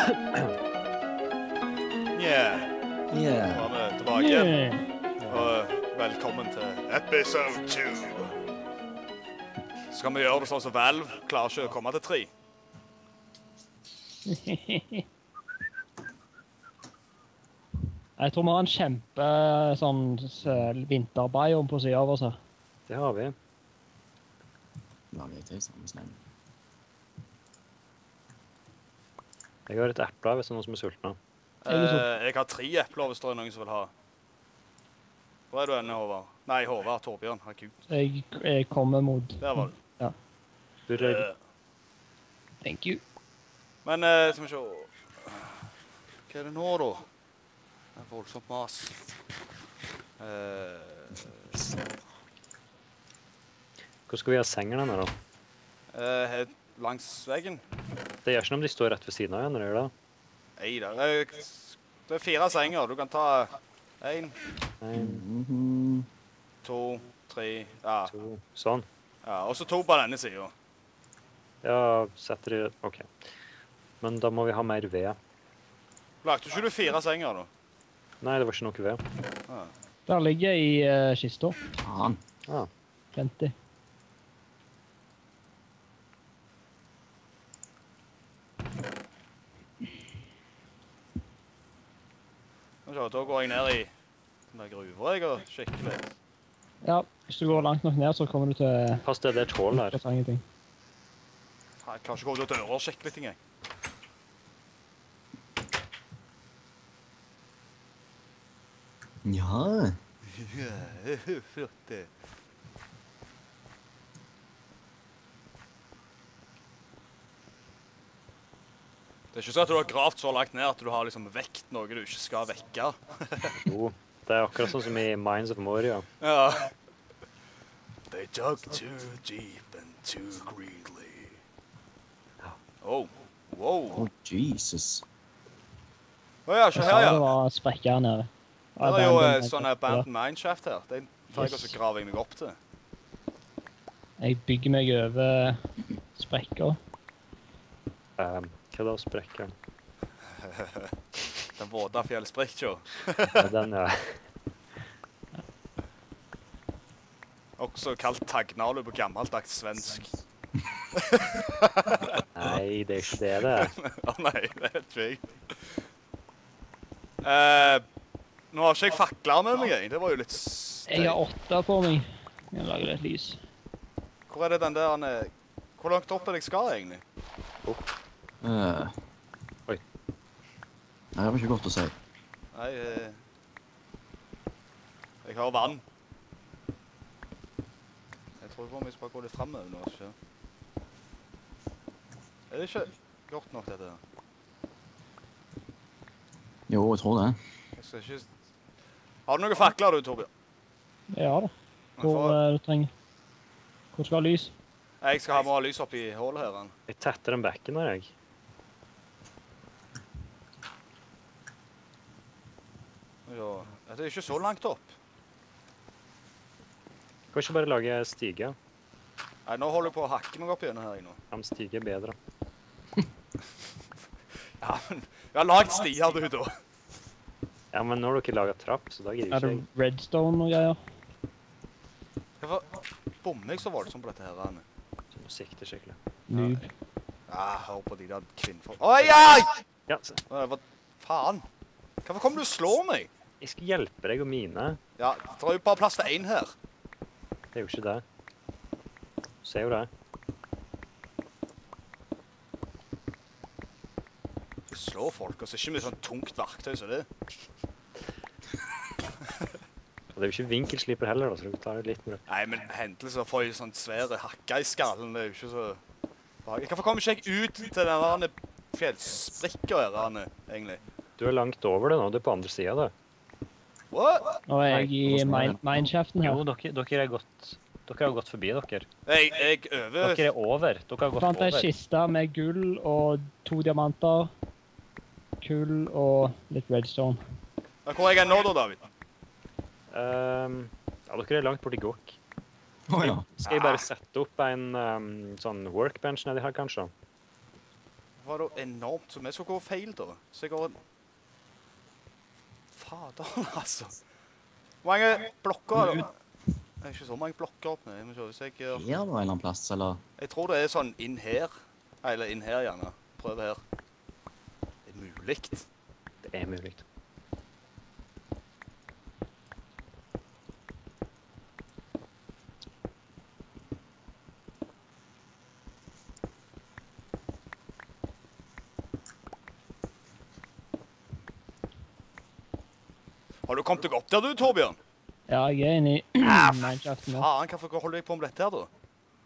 Da var vi tilbake igjen. Og velkommen til episode 2. Skal vi gjøre det sånn som Valve klarer ikke å komme til 3? Jeg tror vi har en kjempe sånn vinterbiome på siden av oss her. Det har vi. Lager jeg til samme snø. Jeg har et eple hvis det er noen som er sultne. Jeg har 3 epler hvis det er noen som vil ha. Hvor er du henne, Håvard? Nei, Håvard, Torbjørn. Herregud. Jeg kommer mot. Der var du. Ja. Thank you. Men, skal vi se. Hva er det nå, da? Det er voldsomt mas. Hvor skal vi ha sengene denne, da? Langs veggen. Det gjør ikke noe om de står rett ved siden av igjen, når de gjør det. Nei da. Det er 4 senger. Du kan ta 1, 2, 3, ja. 2, sånn. Ja, og så 2 på denne siden. Ja, setter de... Ok. Men da må vi ha mer ved. Lagde ikke du 4 senger, da? Nei, det var ikke noe ved. Ja. Der ligger jeg i kista. Faen. Ja. 50. Da går jeg ned i den gruver jeg og sjekker litt. Ja, hvis du går langt nok ned, så kommer du til... Pass det er et hål der. Ting. Jeg klarer ikke å gå ut av døra og sjekke litt ting, jeg. Ja. Ja, flott det. Det er ikke sånn at du har gravt så langt ned at du har liksom vekt noe du ikke skal vekke. Jo, det er akkurat sånn som i Mines of Moria. Ja. They dug too deep and too greedily. Oh, wow. Oh, Jesus. Ja, se her, Det ja. var sprekker her nede. Det er jo sånn abandoned mineshaft her. Det tar jeg også graver jeg meg opp til. Jeg bygger meg over sprekker. Hva da sprekker? Den våte fjellsprekker. Ja, den, ja. Også kalt tagnalu på gammeldags svensk. Nei, det er ikke det det er. Å nei, det er tvig. Nå har ikke jeg fakler med meg, jeg. Det var jo litt... Jeg har 8 på meg. Jeg lager litt lys. Hvor er det den der... Hvor langt opp er det jeg skal, egentlig? Opp. Oi. Nei, det var ikke godt å si. Nei, jeg har vann. Jeg tror på om jeg skal bare gå litt frem med nå, ikke? Er det ikke godt nok, dette her? Jo, jeg tror det. Jeg skal ikke... Har du noen fakler, du, Torbjørn? Ja da. Hvor du trenger. Hvor skal ha lys? Jeg skal ha lys opp i hålet her. Jeg tetter den bekken her, jeg. Ja, det er ikke så langt opp. Kan ikke bare lage stige? Nei, nå holder jeg på å hakke meg opp igjen her, jeg nå. Ja, men stige er bedre. Ja, men jeg har lagt stier, du, da. Ja, men nå har dere laget trapp, så da gir Er ikke det jeg. redstone og greier? Hvorfor bommer jeg så voldsomt på dette her, Anne? Du må sikte skikkelig. Noob. Ja, hør på de der kvinnfolk. Oi, oi! Ja, se. Hva faen? Hvorfor kommer du og slår meg? Jeg skal hjelpe deg å mine. Ja, det er jo bare plass til 1 her. Det er jo ikke det. Du ser jo det. Du slår folk, og så er det ikke mye sånn tungt verktøy som det. Og det er jo ikke vinkelsliper heller, da, så du tar det litt mer. Nei, men hendelig så får jeg sånn svære hakka i skallen, det er jo ikke så... Hvorfor kommer ikke jeg ut til denne fjellsprikka her, Anne, egentlig? Du er langt over det nå, du er på andre siden da. What? Nå er jeg i mineshaften her. Jo, dere har gått forbi dere. Jeg øver... Dere er over, dere har gått Fant en over. kiste med gull og 2 diamanter, kull og litt redstone. Hvor er jeg nå da, David? Ja, dere er langt borti gokk. Åja. Skal jeg bare sette opp en sånn workbench nedi her, kanskje? var det enormt, så vi skal gå feil da. Så jeg går... Fader, altså. Hvor mange blokker er det? Det er ikke så mange blokker opp med. Jeg må se hvis jeg... Her da, en eller annen plass, eller? Jeg tror det er sånn inn her. Eller inn her gjerne. Prøv her. Det er muligt. Det er mulig. Har du kommet deg opp der du, Torbjørn? Ja, jeg er inne i Minecraft nå. Faen, hvorfor holder jeg på med dette her da?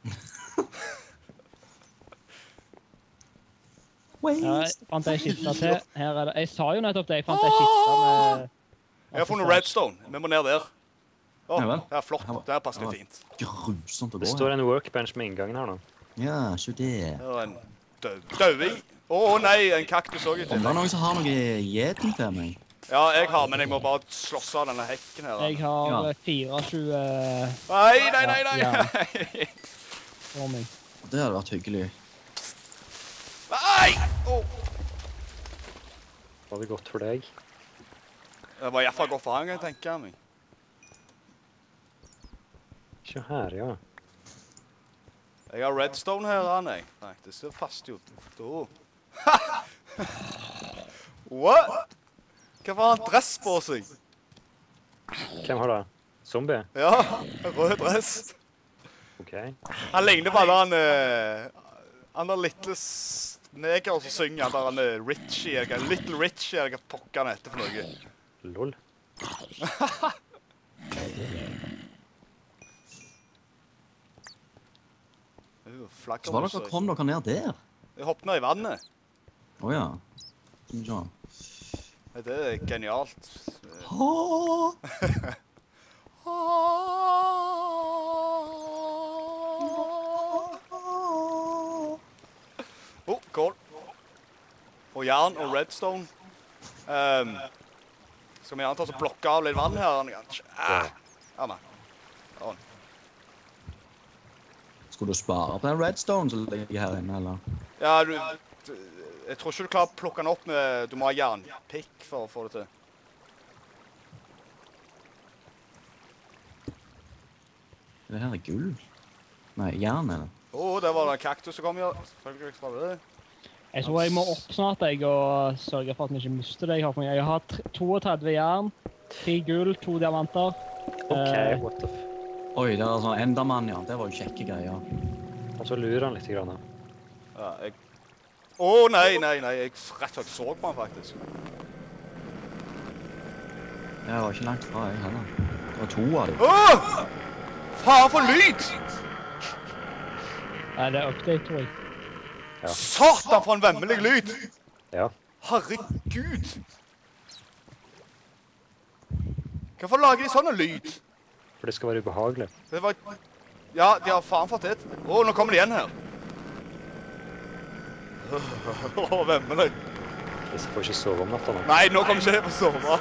Ja, jeg fant ei kiste til. Her er det. Jeg sa jo nettopp det, jeg fant ei kiste med... Jeg har funnet redstone. Vi må ned der. Åh, Ja vel. det er flott. Det er passelig fint. Grusomt å Det gå. står en workbench med inngangen her nå. Ja, så det. Det er en døding. Åh, nei, en kaktus også i Om det er tillegg. noen som har noe gjeting til meg? Ja, jeg har, men jeg må bare slåss av denne hekken her. Jeg har Ja. 24 Nei! Ja. for meg. Det hadde vært hyggelig. Nei! Åh. Var det godt for deg? Det var i hvert fall godt for han, jeg tenker meg. Se her, ja. Jeg har redstone her, han, jeg. Nei, det ser fast jo. Da. What? Hva var han dress på seg? Hvem har det? Zombie? Ja, rød dress. Ok. Han ligner på alle han der lille neger som synger, han der Richie, eller Little Richie, eller hva pokker han heter for noe. Lol. Så var dere kom dere ned der? Jeg hoppet ned i vannet. Åja. Skal vi se. Det er genialt. Åh! Oh, kål. Og jern og redstone. Skal vi gjerne ta oss og blokke av litt vann her? Ja, nei. Sånn. Skulle du spare på den redstone som ligger her inne, eller? Ja, jeg tror ikke du klarer å plukke den opp med... Du må ha jernpikk for å få det til. Det her er gull. Nei, jern er det. Det var den kaktus som kom, ja. Selvfølgelig var det det. Jeg tror jeg må opp snart og sørge for at vi ikke mister det jeg har for meg. Jeg har 32 jern, 3 gull, 2 diamanter. Ok, what the f... Oi, det er sånn endermann, ja. Det var jo kjekke greier. Og så lurer han litt grann. Ja, jeg... nei. Jeg rett og slett så på han, faktisk. Jeg var ikke langt fra, jeg heller. Det var 2 av dem. Faen for lyd! Nei, det er update, tror jeg. Ja. Satan for en vemmelig lyd! Ja. Herregud! Hvorfor lager de sånne lyd? For det skal være ubehagelig. Det var... Ja, de har faen fått det. Nå kommer de igjen her. Vemmelig. Disse får ikke sove om natta nå. Nei, nå kommer ikke jeg på å sove.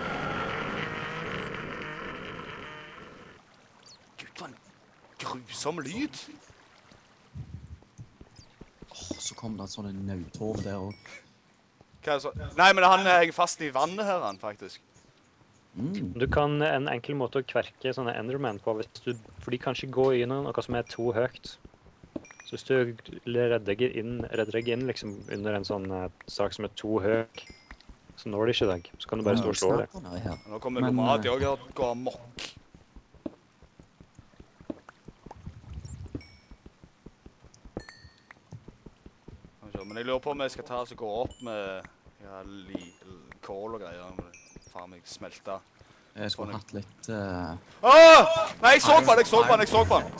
Gud, for en grusom lyd. Så kom det et sånn nauthov der også. Hva er det så? Nei, men han henger fast i vannet her, han, faktisk. Du kan en enkel måte å kverke sånne Enderman på, for de kan ikke gå inn i noe som er to høyt. Så hvis du redder deg inn liksom under en sånn sak som er to høy, så når de ikke deg. Så kan du bare stå og slå det. Nå kommer Gomad, jeg også går amok. Men jeg lurer på om jeg skal ta og gå opp med kål og greier. Faen meg smelta. Jeg skulle hatt litt... Nei, jeg så på han!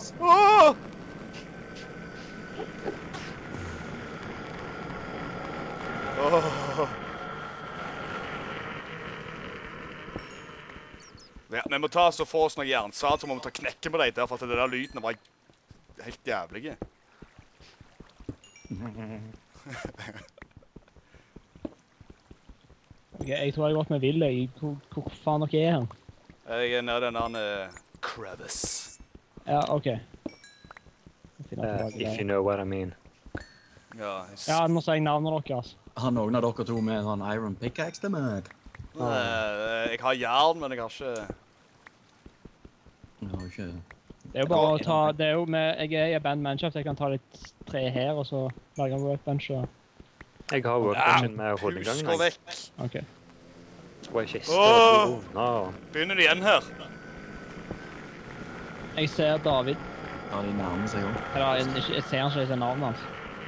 Ja, vi må ta oss og få oss noe jernsverd, så må vi ta knekken på deg der, for at det der lyden var helt jævlige. Ok, jeg tror jeg har gått med Ville. Hvor faen dere er hen? Jeg er nede i den crevice. Ja, ok. If you know what I mean. Ja, Ja, nå sa jeg navnet deres. Har noen av dere to med en sånn iron pickaxe til meg? jeg har jern, men jeg har ikke... Jeg har ikke... Det er jo bare å ta, det er jo med, jeg er i Abandoned Manship, så jeg kan ta litt tre her, og så lage en workbench. Og... Jeg har workbenchen med Pus holdinggangen. går vekk. Ok. Så var jeg kiste Åh! og ovner. Begynner de igjen her? Jeg ser David. Ja, de nærmer seg også. Eller, jeg ser han ikke, jeg ser navnet hans.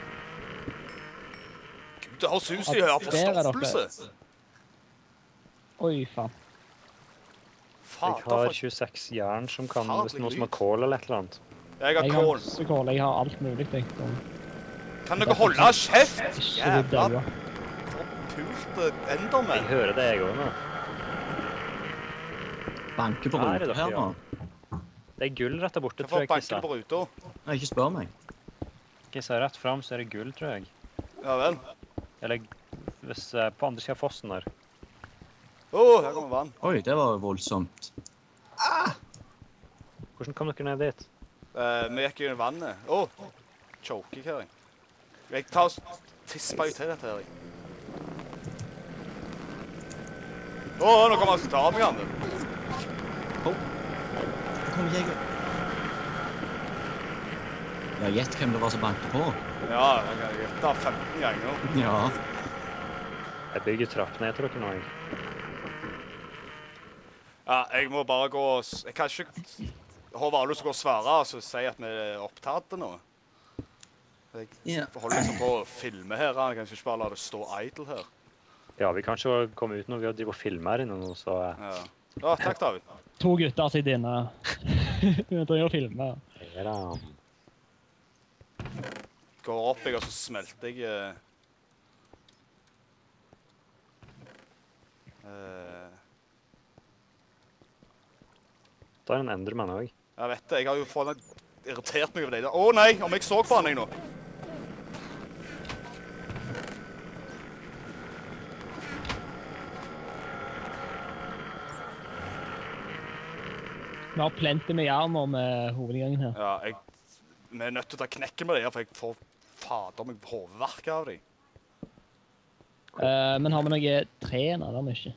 Gud, det høres ut som de har forstoppelse. Oi, faen. Jeg har 26 jern som kan, hvis noen som har kål eller et eller annet. Jeg har Jeg har kål. masse kål, jeg har alt mulig, jeg. Kan dere holde kjeft? Ikke de Jævla døde. pulte Jeg endermenn. hører det jeg også nå. Banker på Her er ruta dere, her ja. nå. Det er gull rett der borte, tror Hvorfor jeg, banker Kissa. det på ruta? Nei, ikke spør meg. Kissa rett frem, så er det gull, tror jeg. Ja vel. Eller hvis på andre siden av fossen der. Her kommer vann. Oi, det var voldsomt. Hvordan kom dere ned dit? Vi gikk i vannet. Choker jeg her. Jeg tar tisper jo til dette her. Nå kommer han til å ta meg, han. Kom, jeger. Ja, gjett hvem det var som banket på. Ja, jeg har gjetta 15 ganger. Ja. Jeg bygger trapp ned til dere nå, jeg. Ja, jeg må bare gå og... Jeg kan ikke... Håvard har lyst til å gå og svare, og så si at vi er opptatt nå. Jeg Ja. holder liksom på å filme her, jeg kan ikke bare la det stå idle her. Ja, vi kan ikke komme ut når vi har drivet og filmet her inne nå, så... Ja, takk David. 2 gutter sitter inne. Vi driver og filmer. Ja da. Går opp jeg, og så smelter jeg... Da er det en enderman også. Jeg vet det, jeg har jo irritert meg over det. Nei, om jeg så på han jeg nå. Vi har plenty med jern nå med hovedgangen her. Ja, vi er nødt til å ta knekken med det her, for jeg får fader meg hovedverk av dem. Men har vi noe tre nå, det er mye.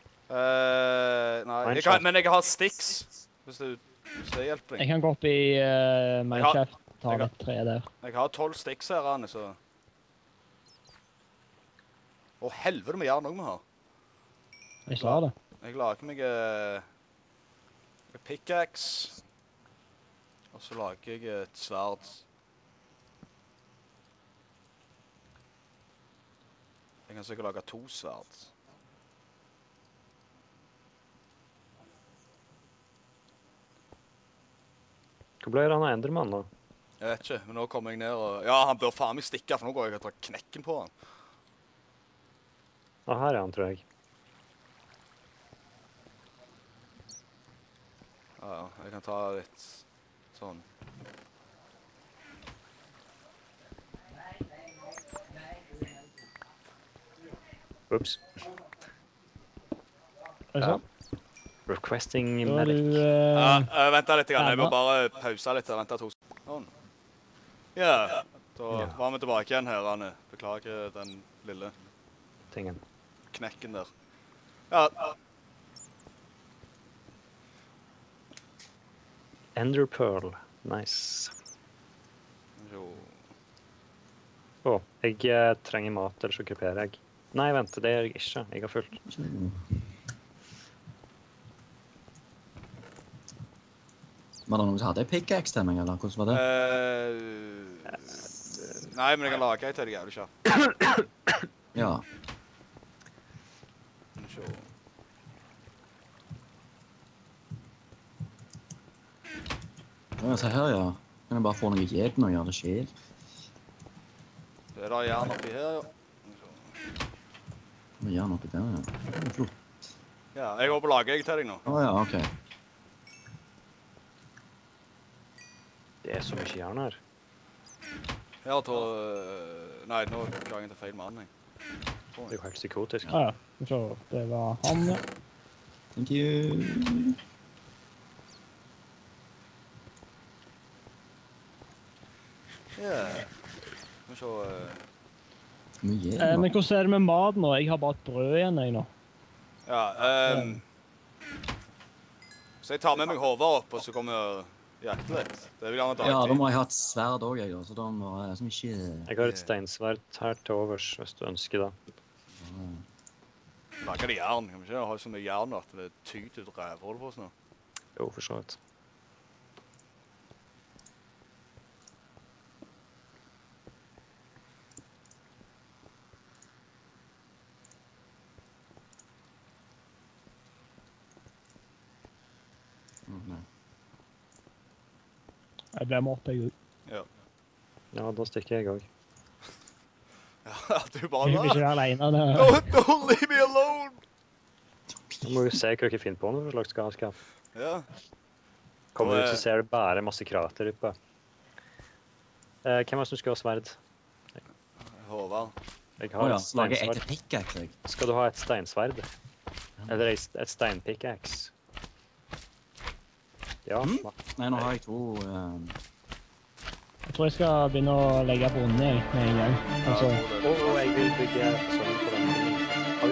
Nei, men jeg har sticks, hvis det hjelper deg. Jeg kan gå opp i Minecraft og ta jeg har- et tre der. Jeg har 12 sticks her, Anne, så... Helvete med jern også vi har. Jeg sa det. Jeg lager meg en pickaxe, og så lager jeg et sverd. Jeg kan sikkert lage 2 sverd. Hvor ble det han av enderman da? Jeg vet ikke, men nå kommer jeg ned og... Ja, han bør faen meg stikke, for nå går jeg og tar knekken på han. Ah, her er han, tror jeg. Ja, jeg kan ta litt sånn. Ups. Er det sånn? Requesting Da er medic. du... Vent litt, jeg må bare pause litt, vente 2 sekunder. Sånn. Ja, da var vi tilbake igjen her, Anne. Beklager den lille Tingen. knekken der. Ja, Ender Pearl. Nice. jo. Jeg trenger mat, ellers så kryperer jeg. Nei, vent, det gjør jeg ikke. Jeg har fullt. Var det noen som hadde en pickaxe til meg, eller hvordan var det? Nei, men jeg kan lage en til deg jævlig kjapt. Ja. Så. Ja, se her, ja. Kan jeg bare få noe jeg nå og gjøre det selv? Det er da jern oppi her, ja. Jeg gjør noe der, ja. Det er flott. Ja, jeg håper å lage en til deg nå. Ja, ok. Det er så mye jern her. Ja, nei, nå ga jeg til feil mann, jeg. Det er jo helt psykotisk. Ja, så det var han, ja. Thank you. Ja. Skal vi se... Mye. Men hvordan er det med mat nå? Jeg har bare et brød igjen, jeg nå. Ja, så jeg tar med meg hodet opp, og så kommer jeg jakte litt. Det vil gjerne ta Ja, da tid. må jeg ha et sverd også, jeg, da. Så da må jeg som ikke... Jeg har et steinsverd her til overs, hvis du ønsker det. Lager det jern. Kan vi ikke ha så mye jern at det tyter ut rævhål på oss nå? Jo, for så vidt. Nei. Jeg blir med opp, jeg òg. Ja. Ja, da stikker jeg òg. Ja, du bare Jeg vil ikke da. være alene. Don't leave me alone! Nå må vi se hva dere finner på noe for slags galskap. Ja. Kommer ut, så ser du bare masse krater oppe. Hvem er det som skal ha sverd? Håvard. Jeg Å har ja, et lager jeg steinsverd. til pickaxe, jeg. Skal du ha et steinsverd? Eller et steinpickaxe? Ja, Mm. Nei, nå har jeg to... Jeg tror jeg skal begynne å legge bonde jeg, med en gang. Altså, og jeg vil bygge sånn på den. Har